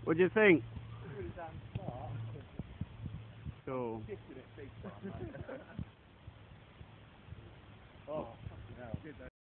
What do you think? Really damn smart. Cool. Kicking it big time, mate. Oh, fucking hell.